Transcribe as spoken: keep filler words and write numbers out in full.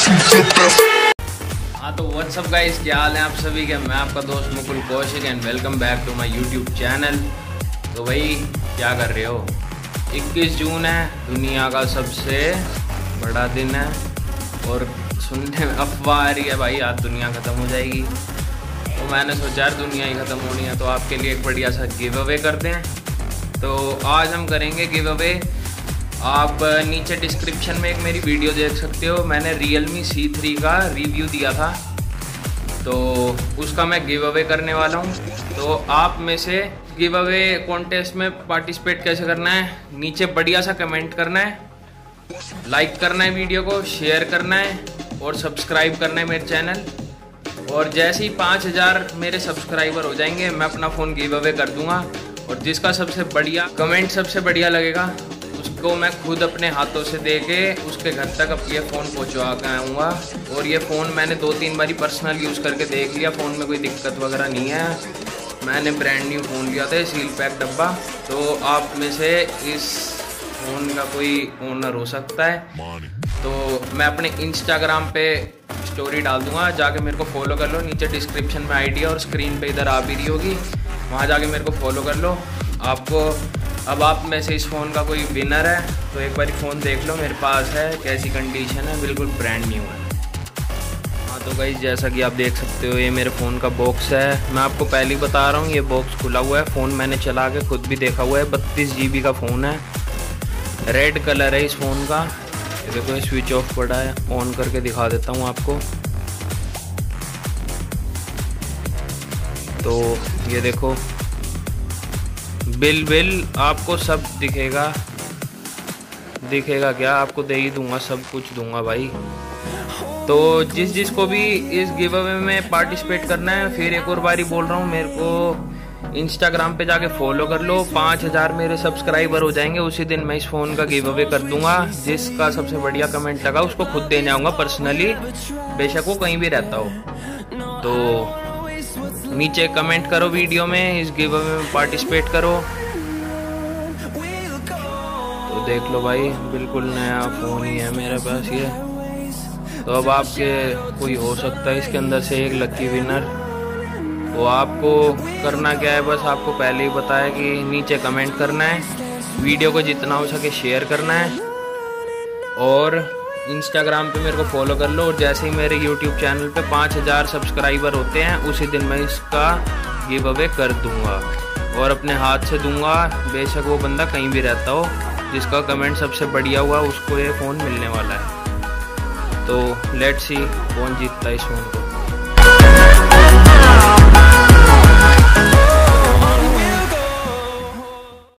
हाँ तो WhatsApp guys, क्या हाल है आप सभी के। मैं आपका दोस्त Mukul Kaushik and welcome back to my YouTube channel. तो भाई क्या कर रहे हो। इक्कीस जून है, दुनिया का सबसे बड़ा दिन है और सुनने में अफवाह आ रही है भाई आज दुनिया ख़त्म हो जाएगी। तो मैंने सोचा यार दुनिया ही ख़त्म होनी है तो आपके लिए एक बढ़िया सा गिव अवे करते हैं। तो आज हम करेंगे गिव अवे। आप नीचे डिस्क्रिप्शन में एक मेरी वीडियो देख सकते हो, मैंने Realme सी थ्री का रिव्यू दिया था तो उसका मैं गिव अवे करने वाला हूँ। तो आप में से गिव अवे कॉन्टेस्ट में पार्टिसिपेट कैसे करना है, नीचे बढ़िया सा कमेंट करना है, लाइक करना है, वीडियो को शेयर करना है और सब्सक्राइब करना है मेरे चैनल। और जैसे ही पाँच हज़ार मेरे सब्सक्राइबर हो जाएंगे मैं अपना फ़ोन गिव अवे कर दूंगा और जिसका सबसे बढ़िया कमेंट सबसे बढ़िया लगेगा उसको मैं खुद अपने हाथों से दे के उसके घर तक अब ये फ़ोन पहुंचवा के आऊँगा। और ये फ़ोन मैंने दो तीन बारी पर्सनल यूज़ करके देख लिया, फ़ोन में कोई दिक्कत वगैरह नहीं है। मैंने ब्रांड न्यू फ़ोन लिया था, सील पैक डब्बा। तो आप में से इस फ़ोन का कोई ओनर हो सकता है तो मैं अपने इंस्टाग्राम पे स्टोरी डाल दूंगा, जाके मेरे को फॉलो कर लो। नीचे डिस्क्रिप्शन में आईडी और स्क्रीन पे इधर आ भी रही होगी, वहाँ जाके मेरे को फॉलो कर लो। आपको अब आप में से इस फ़ोन का कोई विनर है तो एक बार फ़ोन देख लो मेरे पास है, कैसी कंडीशन है, बिल्कुल ब्रांड न्यू है। हाँ तो गाइस जैसा कि आप देख सकते हो ये मेरे फ़ोन का बॉक्स है। मैं आपको पहले ही बता रहा हूँ ये बॉक्स खुला हुआ है, फ़ोन मैंने चला के खुद भी देखा हुआ है। बत्तीस जी बी का फ़ोन है, रेड कलर है इस फ़ोन का। ये देखो ये स्विच ऑफ पड़ा है, ऑन करके दिखा देता हूँ आपको। तो ये देखो बिल बिल आपको सब दिखेगा, दिखेगा क्या, आपको दे ही दूंगा, सब कुछ दूंगा भाई। तो जिस जिस को भी इस गिव अवे में पार्टिसिपेट करना है, फिर एक और बारी बोल रहा हूँ, मेरे को इंस्टाग्राम पे जाके फॉलो कर लो। पाँच हज़ार मेरे सब्सक्राइबर हो जाएंगे उसी दिन मैं इस फ़ोन का गिव अवे कर दूंगा। जिसका सबसे बढ़िया कमेंट लगा उसको खुद देने आऊँगा पर्सनली, बेशक वो कहीं भी रहता हो। तो नीचे कमेंट करो वीडियो में, इस गिव अवे में पार्टिसिपेट करो। तो देख लो भाई बिल्कुल नया फ़ोन ही है मेरे पास ये। तो अब आपके कोई हो सकता है इसके अंदर से एक लकी विनर। तो आपको करना क्या है, बस आपको पहले ही बताया कि नीचे कमेंट करना है, वीडियो को जितना हो सके शेयर करना है और इंस्टाग्राम पे मेरे को फॉलो कर लो। और जैसे ही मेरे यूट्यूब चैनल पे पाँच हज़ार सब्सक्राइबर होते हैं उसी दिन मैं इसका गिव अवे कर दूंगा और अपने हाथ से दूंगा, बेशक वो बंदा कहीं भी रहता हो। जिसका कमेंट सबसे बढ़िया हुआ उसको ये फ़ोन मिलने वाला है। तो लेट्स सी कौन जीतता है इस फ़ोन को।